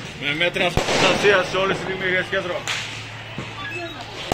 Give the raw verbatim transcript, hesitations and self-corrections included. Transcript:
Με μέτρα ασφαλείας σε όλες τις δημιουργίες κέντρο.